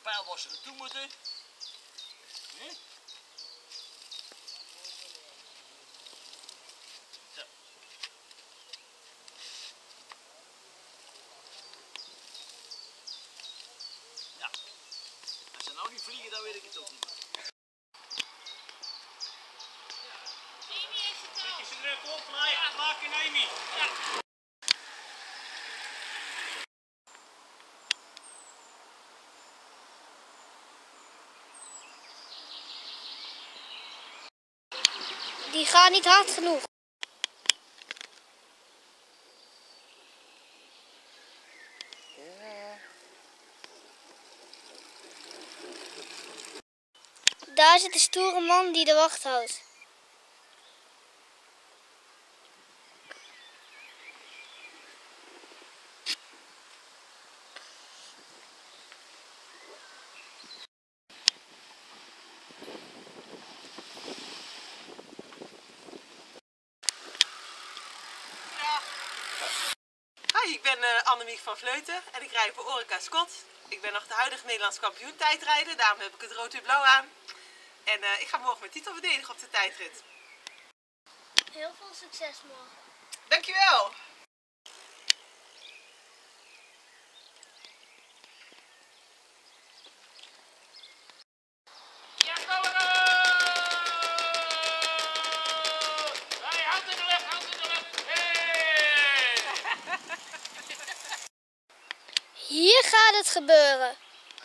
pijlbossen naartoe moeten. Hm? Zo. Ja. Als ze nou niet vliegen, dan weet ik het ook niet. Zet je druk op, maken Amy. Ja. Die gaat niet hard genoeg. Ja. Daar zit de stoere man die de wacht houdt. Hi, ik ben Annemiek van Vleuten en ik rijd voor Orica Scott. Ik ben nog de huidige Nederlands kampioen tijdrijden, daarom heb ik het rood-wit-blauw aan. En ik ga morgen mijn titel verdedigen op de tijdrit. Heel veel succes morgen. Dankjewel! Ja, kom maar! Hey, hand in de lucht, hand in de lucht! Hey! Hier gaat het gebeuren.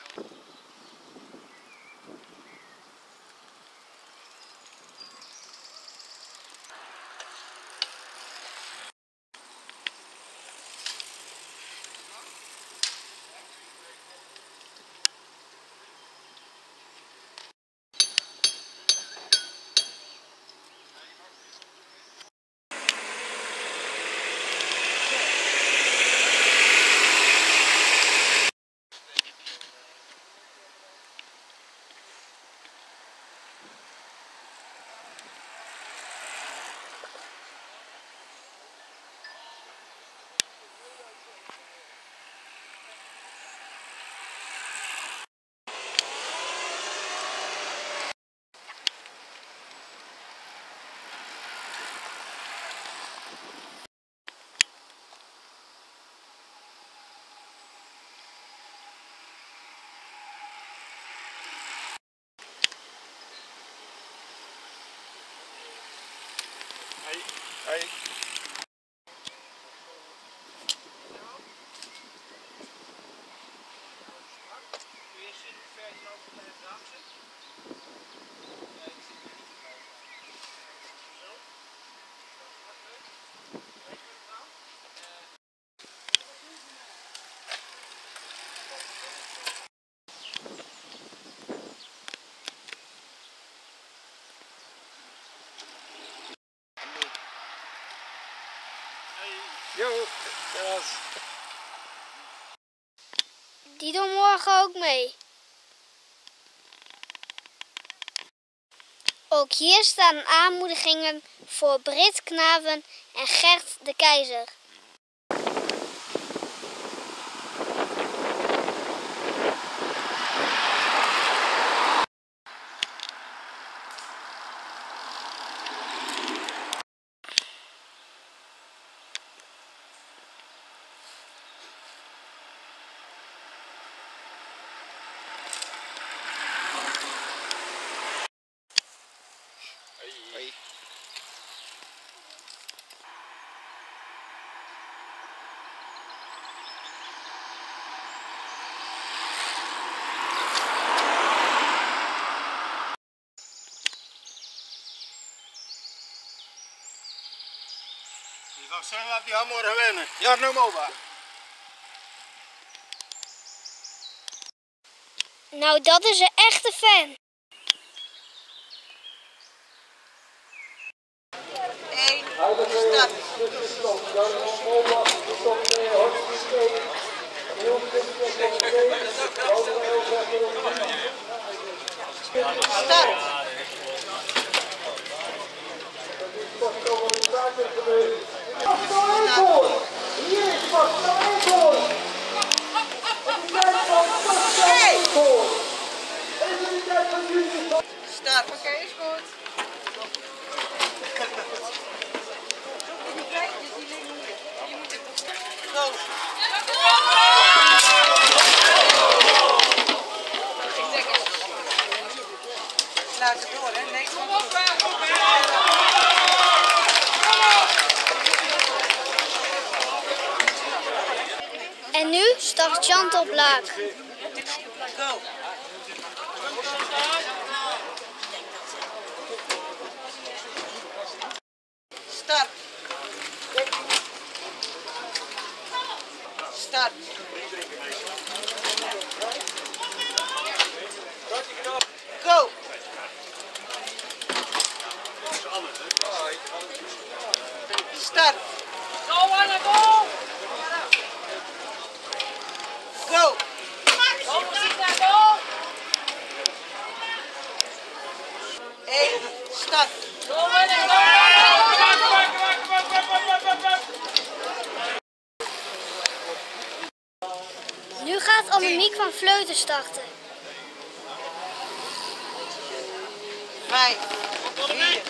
Hey. Hey. Kun je zien hoe ver je nou van het raam zit? Ja, ik zie het niet. Zo. Weet je wat nou? Yo, yes. Die doen morgen ook mee. Ook hier staan aanmoedigingen voor Brit Knaven en Gert de Keizer. Hey. Die van Senna die gaan morgen winnen. Ja, noem maar. Nou, dat is een echte fan. 1, start! Start! Hey! Chantal Blaak. Go. Start. Start. Go. Start. Go, Anna, go! Go. Go, Rosita, go! 1. Start. Go, Anna, go! Nu gaat Annemiek van Vleuten starten. 5, 4,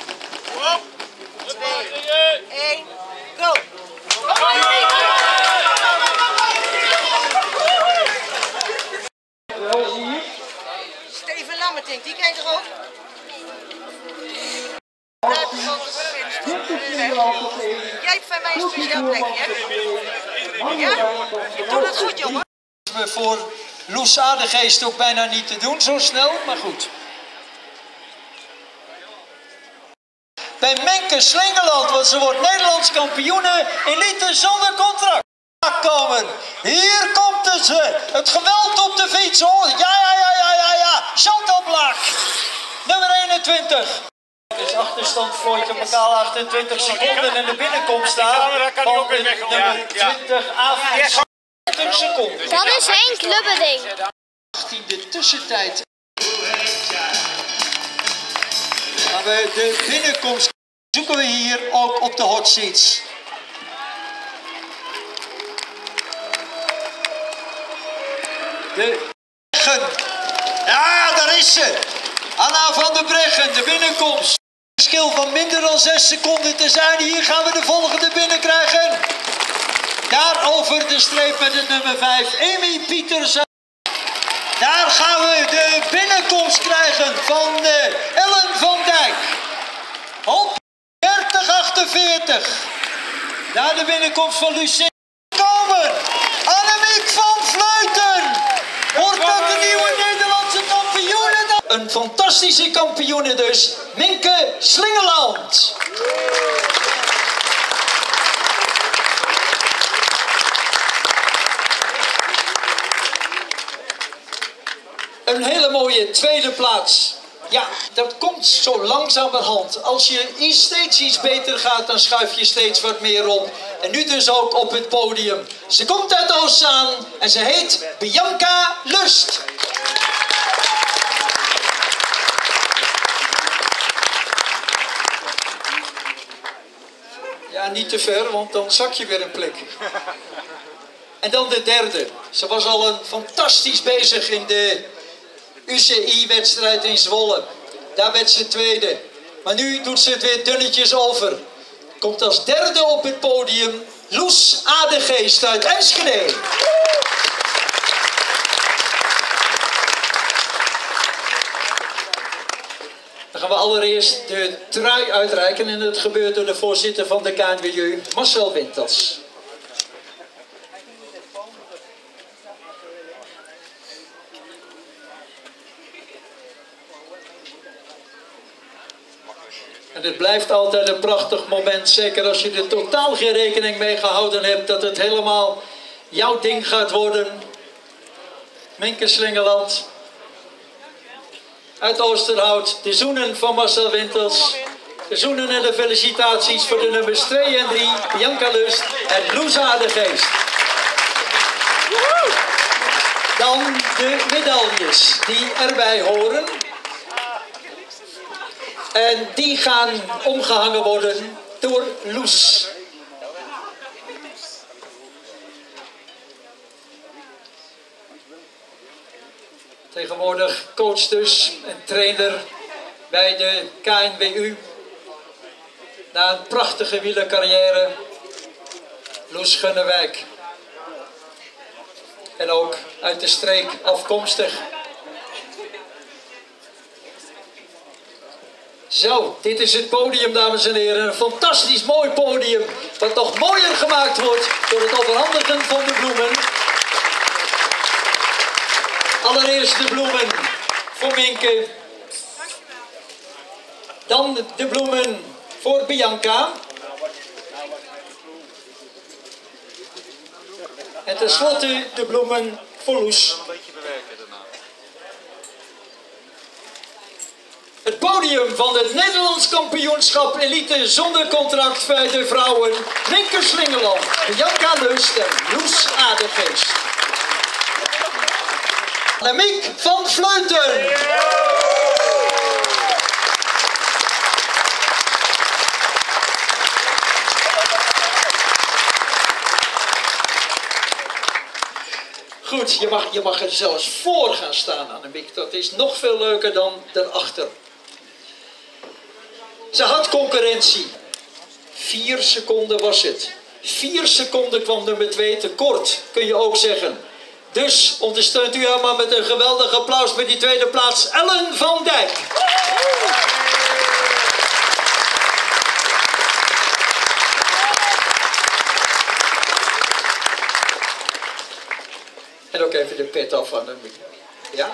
2, 1, go! Steven Lammertink, die kent er ook. Jij hebt van mij een speciaal plekje, hè? Ja? Doe dat goed, jongen. Voor Loes Adegeest ook bijna niet te doen zo snel, maar goed. Bij Menke Slingeland, want ze wordt Nederlands kampioene elite zonder contract. Komen. Hier komt het ze. Het geweld op de fiets hoor. Ja. Chantal Blaak. Nummer 21. Het is achterstand Floortje Mekaal 28 seconden en de binnenkomst daar van nummer 20 Aaf 20 seconden. Dat is Henk Lubberding. 18e tussentijd. Maar bij de binnenkomst zoeken we hier ook op de hot seats. De Breggen. Ja, daar is ze. Anna van der Breggen, de binnenkomst. Een verschil van minder dan 6 seconden te zijn. Hier gaan we de volgende binnenkrijgen. Daar over de streep met het nummer 5, Amy Pietersen. Daar gaan we de binnenkomst krijgen van Ellen van Dijk. Op 30-48. Daar de binnenkomst van Lucien. Komen. Annemiek van Vleuten. Wordt dat de nieuwe Nederlandse kampioene? Een fantastische kampioene dus. Menke Slingeland. Een hele mooie tweede plaats. Ja, dat komt zo langzamerhand. Als je steeds iets beter gaat, dan schuif je steeds wat meer op. En nu dus ook op het podium. Ze komt uit Oostzaan en ze heet Bianca Lust. Ja, niet te ver, want dan zak je weer een plek. En dan de derde. Ze was al fantastisch bezig in de UCI-wedstrijd in Zwolle. Daar werd ze tweede. Maar nu doet ze het weer dunnetjes over. Komt als derde op het podium Loes Adegeest uit Enschede. Dan gaan we allereerst de trui uitreiken. En dat gebeurt door de voorzitter van de KNWU, Marcel Wintels. En het blijft altijd een prachtig moment, zeker als je er totaal geen rekening mee gehouden hebt dat het helemaal jouw ding gaat worden. Menke Slingeland uit Oosterhout, de zoenen van Marcel Wintels, de zoenen en de felicitaties voor de nummers 2 en 3, Bianca Lust en Loes Adegeest. Dan de medailles die erbij horen. En die gaan omgehangen worden door Loes. Tegenwoordig coach dus en trainer bij de KNWU. Na een prachtige wielercarrière, Loes Gunnewijk. En ook uit de streek afkomstig. Zo, dit is het podium, dames en heren. Een fantastisch mooi podium, wat nog mooier gemaakt wordt door het overhandigen van de bloemen. Allereerst de bloemen voor Minke. Dan de bloemen voor Bianca. En tenslotte de bloemen voor Loes. Een beetje bewerken daarna. Het podium van het Nederlands kampioenschap elite zonder contract bij de vrouwen. Minke Slingeland, Bianca Leust en Loes Adegeest. Annemiek van Vleuten. Goed, je mag er zelfs voor gaan staan, Annemiek. Dat is nog veel leuker dan daarachter. Ze had concurrentie. 4 seconden was het. 4 seconden kwam nummer 2 tekort, kun je ook zeggen. Dus ondersteunt u haar maar met een geweldig applaus met die tweede plaats, Ellen van Dijk. En ook even de pet af van hem. Ja?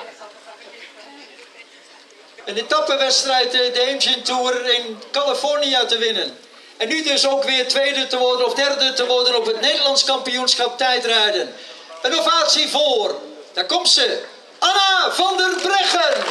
Een etappenwedstrijd, de Engine Tour in Californië te winnen. En nu dus ook weer tweede te worden of derde te worden op het Nederlands kampioenschap tijdrijden. Een ovatie voor, daar komt ze, Anna van der Breggen.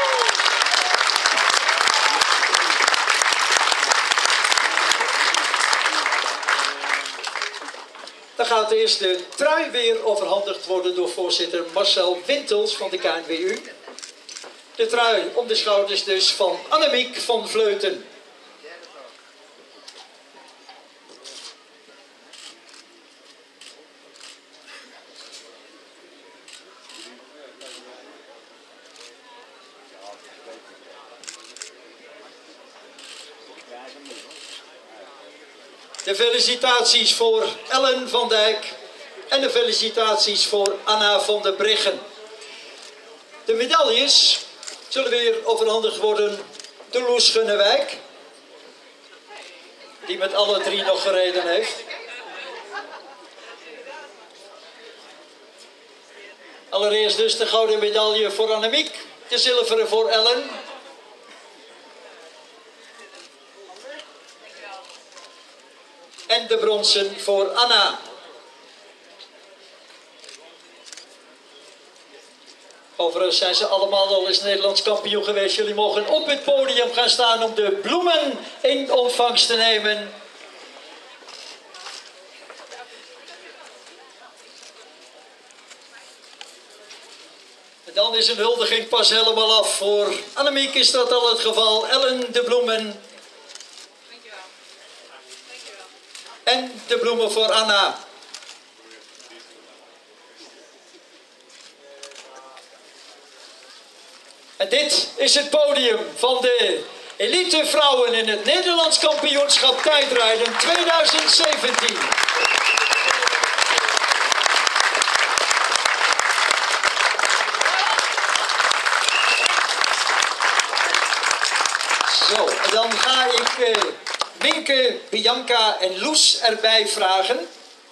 Dan gaat eerst de trui weer overhandigd worden door voorzitter Marcel Wintels van de KNWU. De trui om de schouders dus van Annemiek van Vleuten. De felicitaties voor Ellen van Dijk en de felicitaties voor Anna van der Breggen. De medailles zullen weer overhandigd worden door Loes Gunnewijk, die met alle 3 nog gereden heeft. Allereerst dus de gouden medaille voor Annemiek, de zilveren voor Ellen. En de bronzen voor Anna. Overigens zijn ze allemaal al eens Nederlands kampioen geweest. Jullie mogen op het podium gaan staan om de bloemen in ontvangst te nemen. En dan is een huldiging pas helemaal af. Voor Annemiek is dat al het geval. Ellen de bloemen. En de bloemen voor Anna. En dit is het podium van de elite vrouwen in het Nederlands kampioenschap tijdrijden 2017. Zo, en dan ga ik Minke, Bianca en Loes erbij vragen.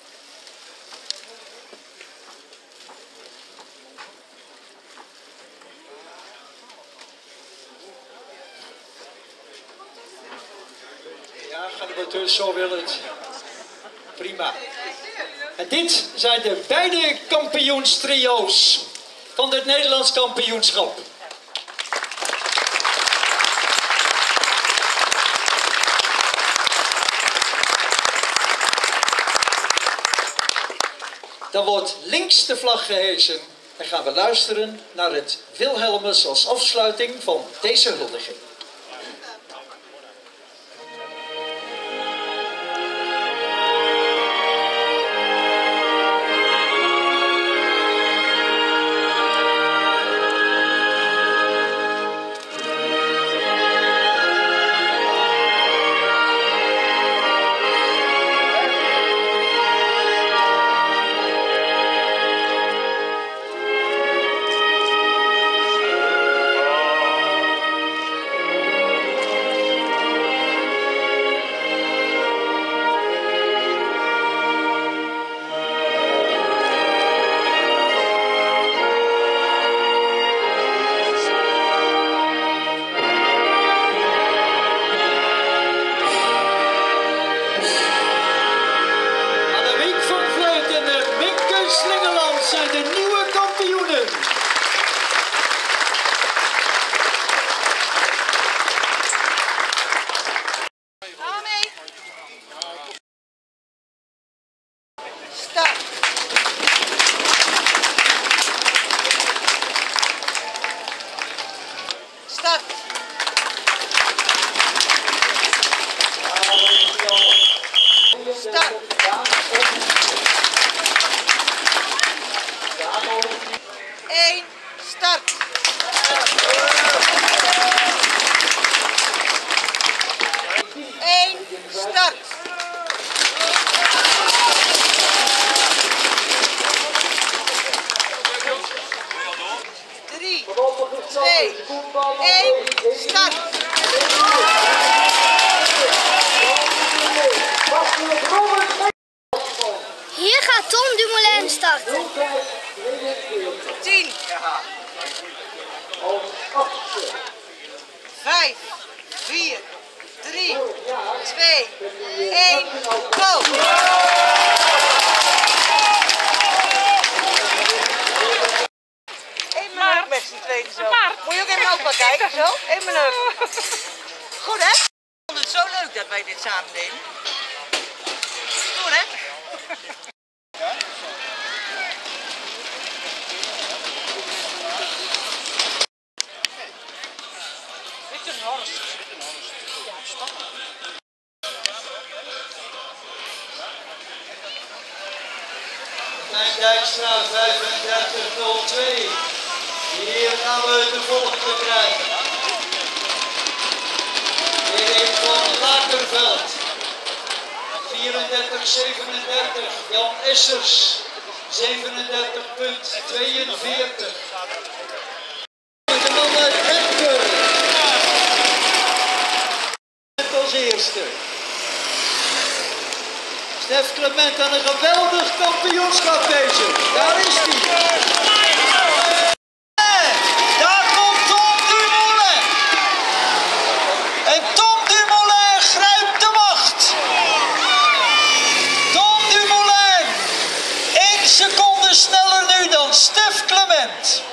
Ja, gaan we dus zo willen het. Prima. En dit zijn de beide kampioenstrio's van het Nederlands kampioenschap. Dan wordt links de vlag gehesen en gaan we luisteren naar het Wilhelmus als afsluiting van deze huldiging. start. Eén, start. Drie, twee, één, start. Hier gaat Tom Dumoulin starten. 10, 5, 4, 3, 2, 1, go! Eén minuut met z'n tweeën zo. Moet je ook even ook wat kijken, zo? 1 minuut. Goed, hè? Ik vond het zo leuk dat wij dit samen deden. Goed, hè? Mijn Dijkstra 35:02. Hier gaan we de volgende krijgen. Erik van Lakerveld. 34:37. Jan Essers. 37:42. De man uit Emker. Als eerste. Stef Clement aan een geweldig kampioenschap bezig. Daar is hij. Daar komt Tom Dumoulin. En Tom Dumoulin grijpt de macht. Tom Dumoulin. 1 seconde sneller nu dan Stef Clement.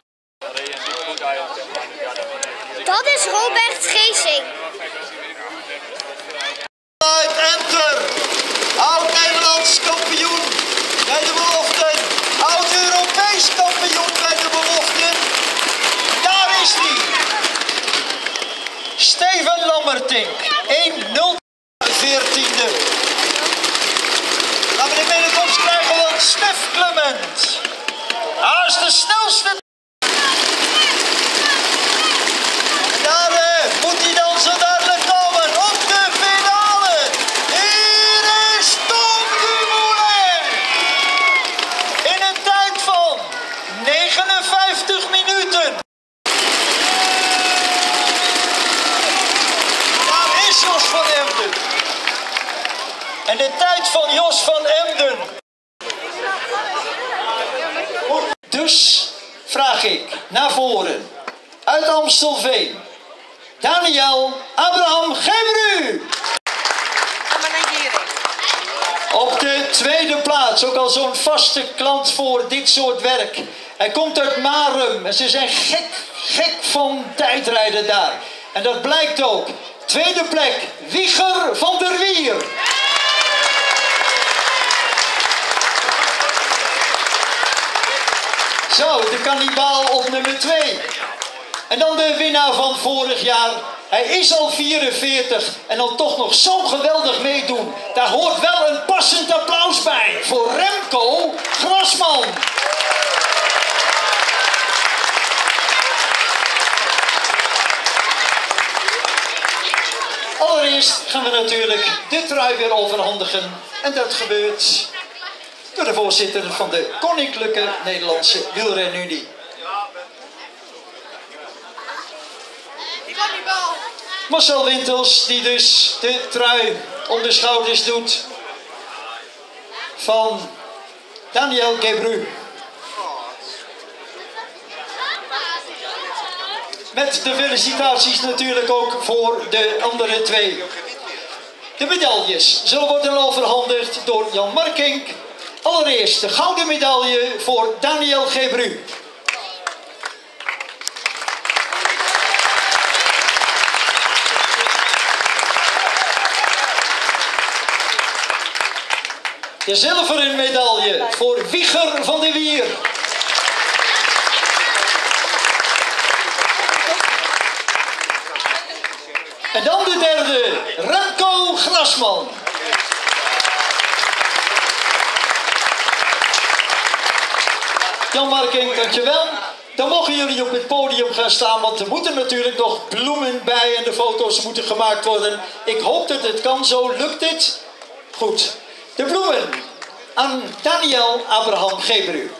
Dat is Robert Geesing. Uit Enter. Oud-Nederlands kampioen bij de beloften. Oud-Europees kampioen bij de beloften. Daar is hij. Steven Lammertink. 1:014e. Gaan we de binnenkomst krijgen van Stef Clement. Hij is de snelste. Daar moet hij dan zo dadelijk komen op de finale. Hier is Tom Dumoulin. In een tijd van 59 minuten. Daar is Jos van Emden. En de tijd van Jos van Emden. Dus vraag ik naar voren. Uit Amstelveen. Daniel Abraham Gebru. Kom maar naar hierin. Op de tweede plaats, ook al zo'n vaste klant voor dit soort werk. Hij komt uit Marum en ze zijn gek van tijdrijden daar. En dat blijkt ook. Tweede plek, Wieger van der Wier. Zo, de kannibaal op nummer 2. En dan de winnaar van vorig jaar. Hij is al 44 en dan toch nog zo geweldig meedoen. Daar hoort wel een passend applaus bij voor Remco Grasman. Allereerst gaan we natuurlijk de trui weer overhandigen. En dat gebeurt door de voorzitter van de Koninklijke Nederlandse Wielrenunie. Marcel Wintels, die dus de trui om de schouders doet van Daniel Gebru. Met de felicitaties natuurlijk ook voor de andere 2. De medailles zullen worden overhandigd door Jan Markink. Allereerst de gouden medaille voor Daniel Gebru. De zilveren medaille voor Wieger van der Wier. En dan de derde, Remco Grasman. Jan Marking, dankjewel. Dan mogen jullie op het podium gaan staan, want er moeten natuurlijk nog bloemen bij en de foto's moeten gemaakt worden. Ik hoop dat het kan, zo lukt het. Goed. De bloemen aan Daniel Abraham Gebru.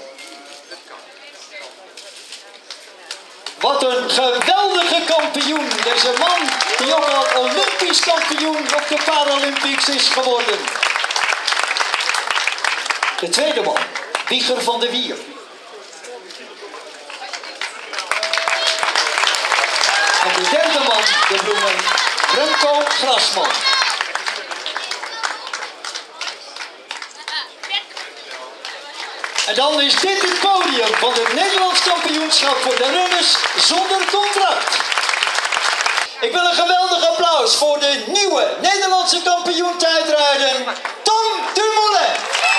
Wat een geweldige kampioen. Deze man die ook al Olympisch kampioen op de Paralympics is geworden. De tweede man, Wieger van de Wier. En de derde man, de bloemen, Remco Grasman. En dan is dit het podium van het Nederlands kampioenschap voor de runners zonder contract. Ik wil een geweldig applaus voor de nieuwe Nederlandse kampioen tijdrijden, Tom Dumoulin.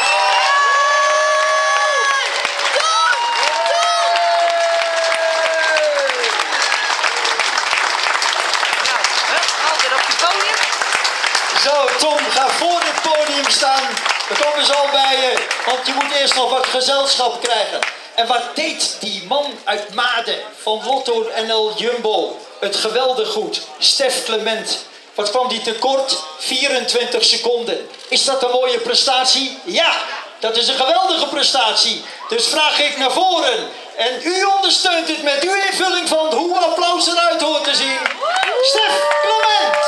Zo, Tom, ga voor het podium staan. Dan komen ze al bij je, want je moet eerst nog wat gezelschap krijgen. En wat deed die man uit Maden van Lotto NL Jumbo het geweldig goed? Stef Clement. Wat kwam die tekort? 24 seconden. Is dat een mooie prestatie? Ja, dat is een geweldige prestatie. Dus vraag ik naar voren. En u ondersteunt het met uw invulling van hoe applaus eruit hoort te zien. Stef Clement.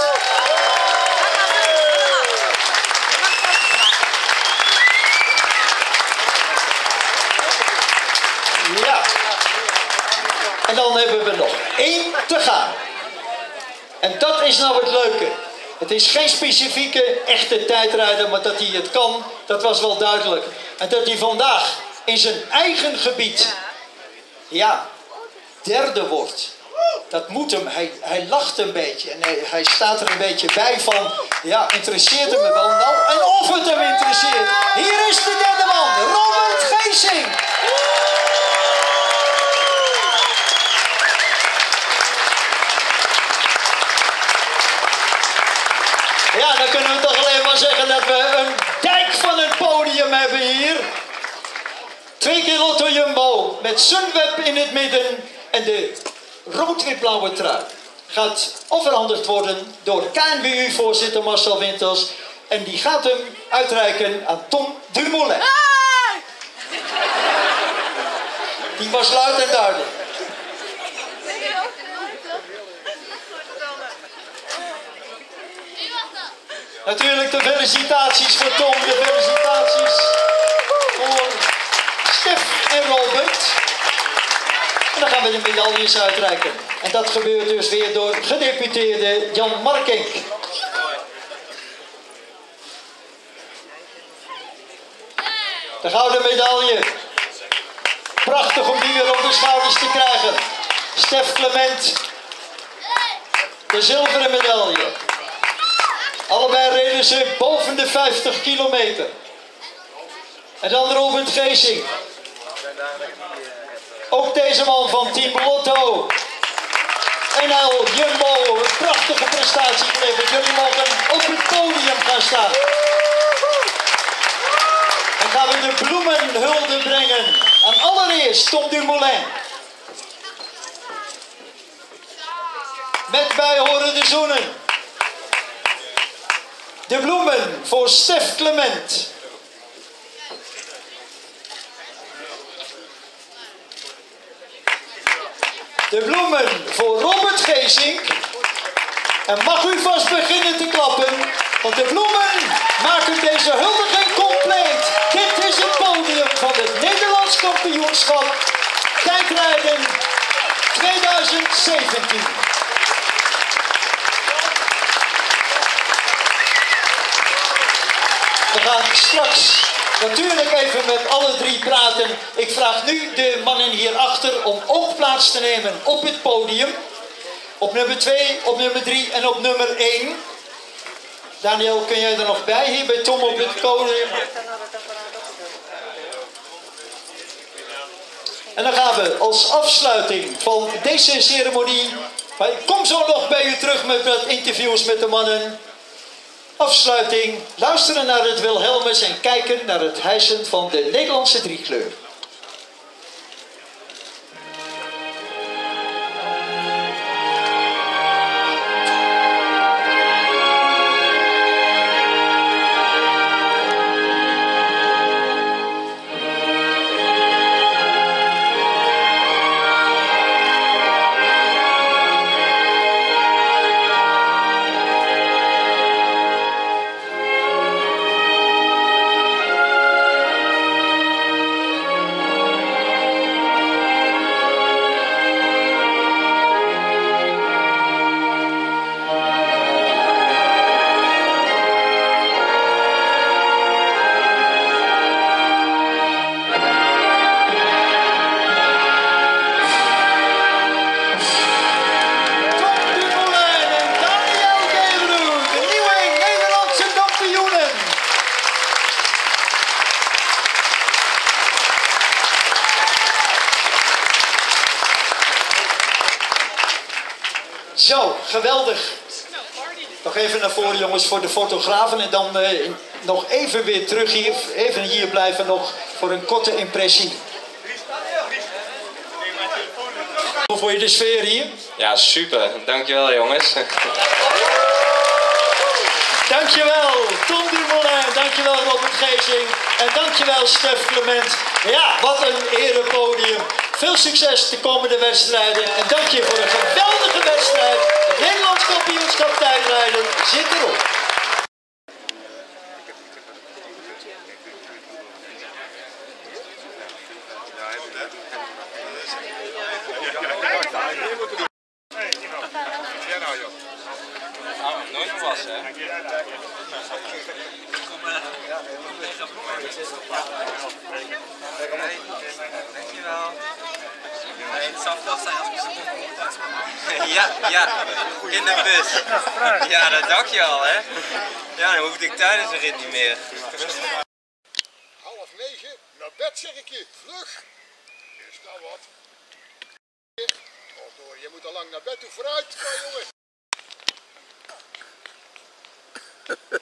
Ja. En dan hebben we nog 1 te gaan. En dat is nou het leuke. Het is geen specifieke echte tijdrijder, maar dat hij het kan, dat was wel duidelijk. En dat hij vandaag in zijn eigen gebied, ja, derde wordt. Dat moet hem. Hij lacht een beetje en hij staat er een beetje bij van, ja, interesseert hem wel nou? En of het hem interesseert. Hier is de derde man, Robert Geesing. Ja, dan kunnen we toch alleen maar zeggen dat we een dijk van een podium hebben hier. 2 keer Lotto Jumbo met Sunweb in het midden. En de rood-wit-blauwe trui gaat overhandigd worden door KNWU-voorzitter Marcel Wintels. En die gaat hem uitreiken aan Tom Dumoulin. Die was luid en duidelijk. Natuurlijk de felicitaties voor Tom, de felicitaties voor Stef en Robert. En dan gaan we de medailles uitreiken. En dat gebeurt dus weer door gedeputeerde Jan Markenk. De gouden medaille. Prachtig om die weer op de schouders te krijgen. Stef Clement. De zilveren medaille. Allebei reden ze boven de 50 kilometer. En dan Robert Geesing. Ook deze man van Team Lotto. NL Jumbo, een prachtige prestatie geleverd. Jullie mogen op het podium gaan staan. En gaan we de bloemenhulde brengen aan allereerst Tom Dumoulin. Met bijhorende zoenen. De bloemen voor Stef Clement. De bloemen voor Robert Geesink. En mag u vast beginnen te klappen, want de bloemen maken deze huldiging compleet. Dit is het podium van het Nederlands kampioenschap tijdrijden 2017. We gaan straks natuurlijk even met alle 3 praten. Ik vraag nu de mannen hierachter om ook plaats te nemen op het podium. Op nummer 2, op nummer 3 en op nummer 1. Daniel, kun jij er nog bij hier bij Tom op het podium? En dan gaan we als afsluiting van deze ceremonie. Maar ik kom zo nog bij u terug met wat interviews met de mannen. Afsluiting, luisteren naar het Wilhelmus en kijken naar het hijsen van de Nederlandse driekleur. Zo, geweldig. Nog even naar voren jongens voor de fotografen en dan nog even weer terug hier. Even hier blijven nog voor een korte impressie. Hoe vond je de sfeer hier? Ja, super. Dankjewel jongens. Dankjewel Tom Dumoulin, dankjewel Robert Geesing en dankjewel Stef Clement. Ja, wat een erepodium. Veel succes de komende wedstrijden en dank je voor een geweldige wedstrijd. Het Nederlands kampioenschap tijdrijden zit erop. Nooit gewassen, hè? Dankjewel. Het zou wel zijn als ik ze ja, in de bus. Ja, dat dacht je al, hè? Ja, dan hoefde ik tijdens de rit niet meer. 8:30 naar bed zeg ik je, vlug. Is nou wat? Door, je moet al lang naar bed toe, vooruit, jongen.